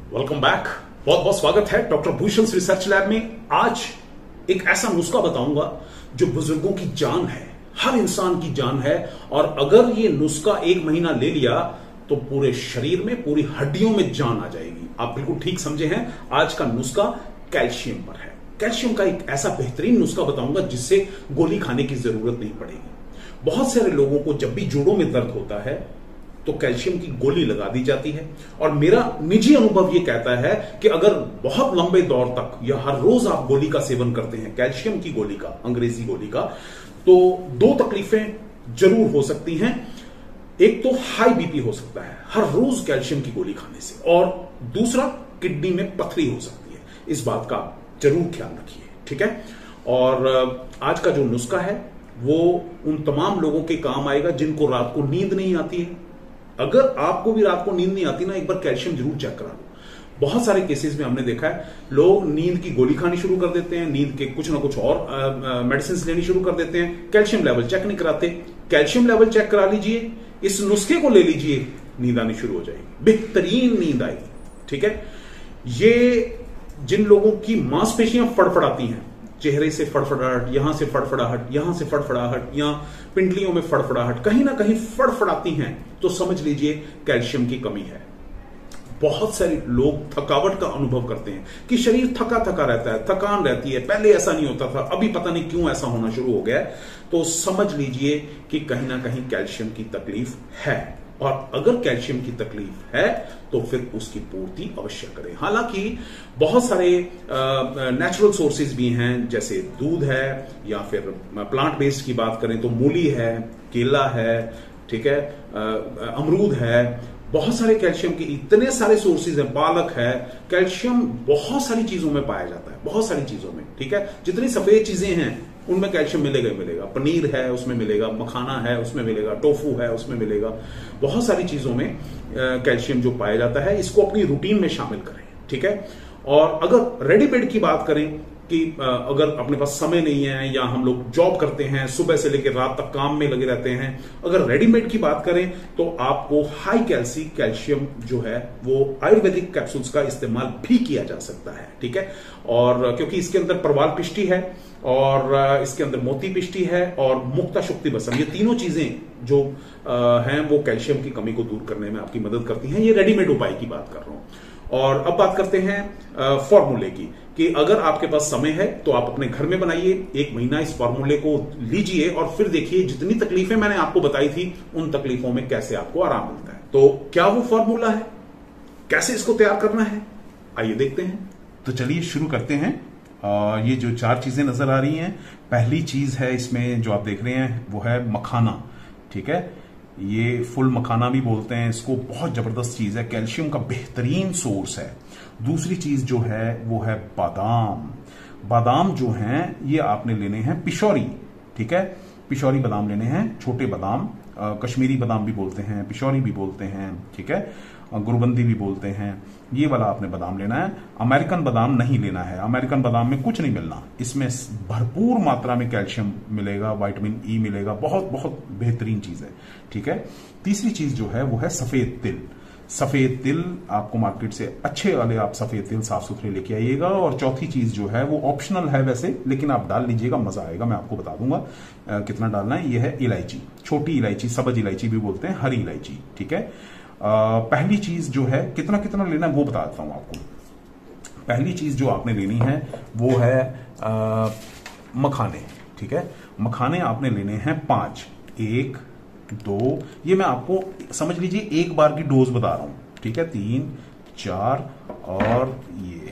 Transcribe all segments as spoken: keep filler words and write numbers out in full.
Welcome back. बहुत बहुत स्वागत है डॉक्टर भूषण रिसर्च लैब में। आज एक ऐसा नुस्खा बताऊंगा जो बुजुर्गों की जान है, हर इंसान की जान है। और अगर ये नुस्खा एक महीना ले लिया तो पूरे शरीर में, पूरी हड्डियों में जान आ जाएगी। आप बिल्कुल ठीक समझे हैं। आज का नुस्खा कैल्शियम पर है। कैल्शियम का एक ऐसा बेहतरीन नुस्खा बताऊंगा जिससे गोली खाने की जरूरत नहीं पड़ेगी। बहुत सारे लोगों को जब भी जोड़ों में दर्द होता है तो कैल्शियम की गोली लगा दी जाती है। और मेरा निजी अनुभव यह कहता है कि अगर बहुत लंबे दौर तक या हर रोज आप गोली का सेवन करते हैं, कैल्शियम की गोली का, अंग्रेजी गोली का, तो दो तकलीफें जरूर हो सकती हैं। एक तो हाई बीपी हो सकता है हर रोज कैल्शियम की गोली खाने से, और दूसरा किडनी में पथरी हो सकती है। इस बात का जरूर ख्याल रखिए, ठीक है। और आज का जो नुस्खा है वो उन तमाम लोगों के काम आएगा जिनको रात को नींद नहीं आती है। अगर आपको भी रात को नींद नहीं आती ना, एक बार कैल्शियम जरूर चेक करा लो। बहुत सारे केसेस में हमने देखा है लोग नींद की गोली खानी शुरू कर देते हैं, नींद के कुछ ना कुछ और मेडिसिन लेनी शुरू कर देते हैं, कैल्शियम लेवल चेक नहीं कराते। कैल्शियम लेवल चेक करा लीजिए, इस नुस्खे को ले लीजिए, नींद आनी शुरू हो जाएगी, बेहतरीन नींद आएगी, ठीक है। ये जिन लोगों की मांसपेशियां फड़फड़ाती हैं, चेहरे से फड़फड़ाहट, यहां से फड़फड़ाहट, यहां से फड़फड़ाहट, या पिंडलियों में फड़फड़ाहट, कहीं ना कहीं फड़फड़ाती हैं, तो समझ लीजिए कैल्शियम की कमी है। बहुत सारे लोग थकावट का अनुभव करते हैं कि शरीर थका थका रहता है, थकान रहती है, पहले ऐसा नहीं होता था, अभी पता नहीं क्यों ऐसा होना शुरू हो गया है। तो समझ लीजिए कि कहीं ना कहीं कैल्शियम की तकलीफ है। और अगर कैल्शियम की तकलीफ है तो फिर उसकी पूर्ति अवश्य करें। हालांकि बहुत सारे नेचुरल सोर्सेज भी हैं, जैसे दूध है, या फिर प्लांट बेस्ड की बात करें तो मूली है, केला है, ठीक है, अमरूद है। बहुत सारे कैल्शियम के इतने सारे सोर्सेज हैं, पालक है। कैल्शियम बहुत सारी चीजों में पाया जाता है, बहुत सारी चीजों में, ठीक है। जितनी सफेद चीजें हैं उनमें कैल्शियम मिलेगा ही मिलेगा। पनीर है उसमें मिलेगा, मखाना है उसमें मिलेगा, टोफू है उसमें मिलेगा। बहुत सारी चीजों में कैल्शियम जो पाया जाता है, इसको अपनी रूटीन में शामिल करें, ठीक है। और अगर रेडीमेड की बात करें कि अगर अपने पास समय नहीं है, या हम लोग जॉब करते हैं, सुबह से लेकर रात तक काम में लगे रहते हैं, अगर रेडीमेड की बात करें तो आपको हाई कैल्सी कैल्शियम जो है वो आयुर्वेदिक कैप्सूल्स का इस्तेमाल भी किया जा सकता है, ठीक है। और क्योंकि इसके अंदर परवाल पिष्टी है, और इसके अंदर मोती पिष्टी है, और मुक्ता शुक्ति बसम, ये तीनों चीजें जो हैं वो कैल्शियम की कमी को दूर करने में आपकी मदद करती हैं। ये रेडीमेड उपाय की बात कर रहा हूं। और अब बात करते हैं फॉर्मूले की, कि अगर आपके पास समय है तो आप अपने घर में बनाइए, एक महीना इस फॉर्मूले को लीजिए, और फिर देखिए जितनी तकलीफें मैंने आपको बताई थी उन तकलीफों में कैसे आपको आराम मिलता है। तो क्या वो फॉर्मूला है, कैसे इसको तैयार करना है, आइए देखते हैं। तो चलिए शुरू करते हैं। आ, ये जो चार चीजें नजर आ रही हैं, पहली चीज है इसमें जो आप देख रहे हैं वो है मखाना, ठीक है। ये फुल मखाना भी बोलते हैं इसको, बहुत जबरदस्त चीज है, कैल्शियम का बेहतरीन सोर्स है। दूसरी चीज जो है वो है बादाम। बादाम जो हैं ये आपने लेने हैं पिशौरी, ठीक है। पिशौरी बादाम लेने हैं, छोटे बादाम, आ, कश्मीरी बादाम भी बोलते हैं, पिशौरी भी बोलते हैं, ठीक है, गुरबंदी भी बोलते हैं। ये वाला आपने बादाम लेना है। अमेरिकन बादाम नहीं लेना है, अमेरिकन बादाम में कुछ नहीं मिलना, इसमें भरपूर मात्रा में कैल्शियम मिलेगा, विटामिन ई मिलेगा, बहुत बहुत बेहतरीन चीज है, ठीक है। तीसरी चीज जो है वो है सफेद तिल। सफेद तिल आपको मार्केट से अच्छे वाले आप सफेद तिल साफ सुथरे लेके आइएगा। और चौथी चीज जो है वो ऑप्शनल है वैसे, लेकिन आप डाल लीजिएगा, मजा आएगा, मैं आपको बता दूंगा आ, कितना डालना है। ये है इलायची, छोटी इलायची, सब्ज इलायची भी बोलते हैं, हरी इलायची, ठीक है। आ, पहली चीज जो है, कितना कितना लेना है वो बता देता हूं आपको। पहली चीज जो आपने लेनी है वो है आ, मखाने, ठीक है। मखाने आपने लेने हैं पांच, एक, दो, ये मैं आपको समझ लीजिए एक बार की डोज बता रहा हूं, ठीक है। तीन, चार, और ये,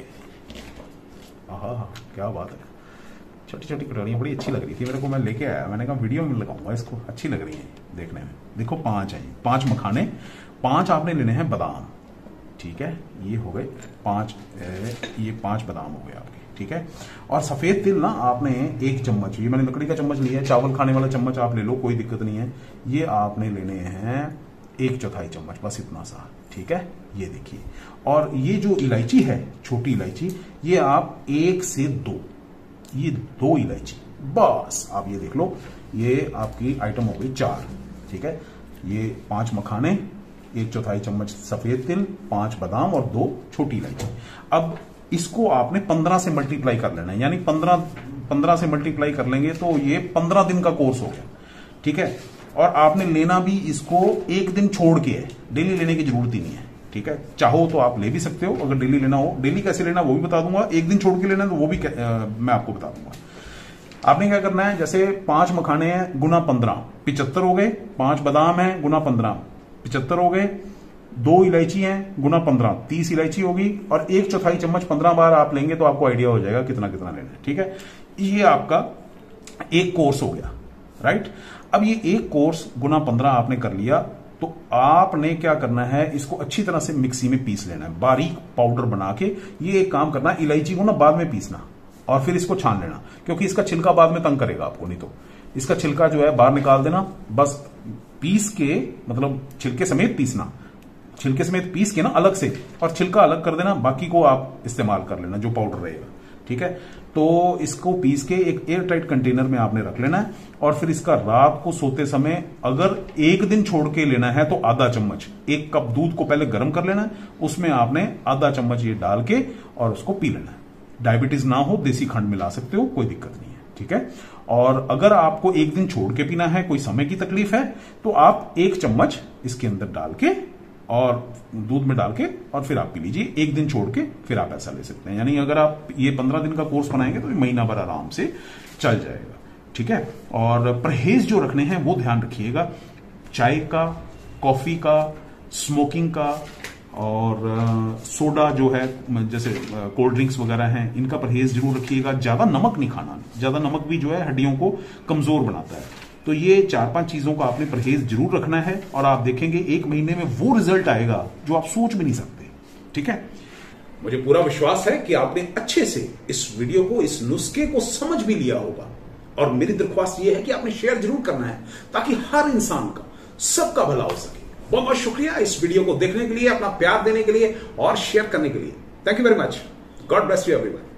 आहा क्या बात है, छोटी छोटी कटोरियां बड़ी अच्छी लग रही थी मेरे को, मैं लेके आया, मैंने कहा वीडियो में लगाऊंगा इसको, अच्छी लग रही है देखने में। देखो पांच है, पांच मखाने, पांच आपने लेने हैं बादाम, ठीक है। ये हो गए पांच, ये पांच बादाम हो गए आपके, ठीक है। और सफेद तिल ना आपने एक चम्मच, ये मैंने लकड़ी का चम्मच लिया है, चावल खाने वाला चम्मच आप ले लो, कोई दिक्कत नहीं है। ये आपने लेने हैं एक चौथाई चम्मच, बस इतना सा, ठीक है। ये देखिए, और ये जो इलायची है, छोटी इलायची, ये आप एक से दो, ये दो इलायची, बस आप ये देख लो, ये आपकी आइटम हो गई चार, ठीक है। ये पांच मखाने, एक चौथाई चम्मच सफेद तिल, पांच बादाम और दो छोटी इलायची। अब इसको आपने पंद्रह से मल्टीप्लाई कर लेना है, यानी पंद्रह पंद्रह से मल्टीप्लाई कर लेंगे तो ये पंद्रह दिन का कोर्स हो गया, ठीक है। और आपने लेना भी इसको एक दिन छोड़ के है, डेली लेने की जरूरत ही नहीं है, ठीक है। चाहो तो आप ले भी सकते हो, अगर डेली लेना हो। डेली कैसे लेना वो भी बता दूंगा, एक दिन छोड़ के लेना तो वो भी आ, मैं आपको बता दूंगा। आपने क्या करना है, जैसे पांच मखाने हैं गुना पंद्रह, पिचहत्तर हो गए। पांच बादाम है गुना पंद्रह, पिचहत्तर हो गए। दो इलायची हैं गुना पंद्रह, तीस इलायची होगी। और एक चौथाई चम्मच पंद्रह बार आप लेंगे तो आपको आइडिया हो जाएगा कितना कितना लेना है, ठीक है। ये आपका एक कोर्स हो गया, राइट। अब ये एक कोर्स गुना पंद्रह आपने कर लिया, तो आपने क्या करना है, इसको अच्छी तरह से मिक्सी में पीस लेना है, बारीक पाउडर बना के। ये एक काम करना है, इलायची को ना बाद में पीसना और फिर इसको छान लेना, क्योंकि इसका छिलका बाद में तंग करेगा आपको, नहीं तो इसका छिलका जो है बाहर निकाल देना। बस पीस के, मतलब छिलके समेत पीसना, छिलके समेत पीस के ना अलग से, और छिलका अलग कर देना, बाकी को आप इस्तेमाल कर लेना जो पाउडर रहेगा, ठीक है। तो इसको पीस के एक एयर टाइट कंटेनर में आपने रख लेना है। और फिर इसका रात को सोते समय अगर एक दिन छोड़ के लेना है तो आधा चम्मच, एक कप दूध को पहले गर्म कर लेना है, उसमें आपने आधा चम्मच ये डाल के और उसको पी लेना है। डायबिटीज ना हो देसी खंड मिला सकते हो, कोई दिक्कत नहीं है, ठीक है। और अगर आपको एक दिन छोड़ के पीना है, कोई समय की तकलीफ है, तो आप एक चम्मच इसके अंदर डाल के और दूध में डाल के और फिर आप पी लीजिए। एक दिन छोड़ के फिर आप ऐसा ले सकते हैं। यानी अगर आप ये पंद्रह दिन का कोर्स बनाएंगे तो महीना भर आराम से चल जाएगा, ठीक है। और परहेज जो रखने हैं वो ध्यान रखिएगा, चाय का, कॉफी का, स्मोकिंग का, और सोडा जो है, जैसे कोल्ड ड्रिंक्स वगैरह हैं, इनका परहेज जरूर रखिएगा। ज्यादा नमक नहीं खाना, ज्यादा नमक भी जो है हड्डियों को कमजोर बनाता है। तो ये चार पांच चीजों का आपने परहेज जरूर रखना है, और आप देखेंगे एक महीने में वो रिजल्ट आएगा जो आप सोच भी नहीं सकते, ठीक है। मुझे पूरा विश्वास है कि आपने अच्छे से इस वीडियो को, इस नुस्खे को समझ भी लिया होगा। और मेरी दरख्वास्त यह है कि आपने शेयर जरूर करना है, ताकि हर इंसान का, सबका भला हो सके। बहुत बहुत शुक्रिया इस वीडियो को देखने के लिए, अपना प्यार देने के लिए और शेयर करने के लिए। Thank you very much. God bless you everyone.